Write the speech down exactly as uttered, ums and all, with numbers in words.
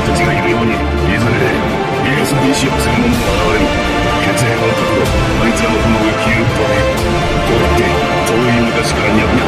たちがいるように、いずれ家康に意志を継ぐ者も現れる。血縁を覚悟、あいつらの友を消えるとね。と言って、遠い昔から脈